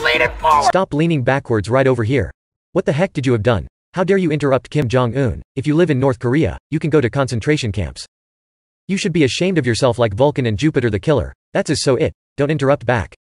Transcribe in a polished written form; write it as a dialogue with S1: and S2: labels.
S1: leaning forward!
S2: Stop leaning backwards right over here. What the heck did you have done? How dare you interrupt Kim Jong-un? If you live in North Korea, you can go to concentration camps. You should be ashamed of yourself like Vulcan and Jupiter the Killer. That's so it. Don't interrupt back.